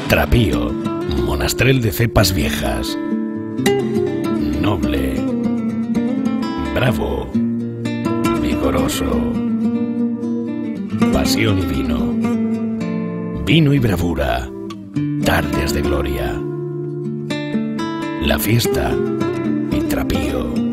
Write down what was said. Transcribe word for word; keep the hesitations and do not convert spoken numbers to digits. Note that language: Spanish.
Trapío, monastrel de cepas viejas. Noble, bravo, vigoroso. Pasión y vino. Vino y bravura. Tardes de gloria. La fiesta y Trapío.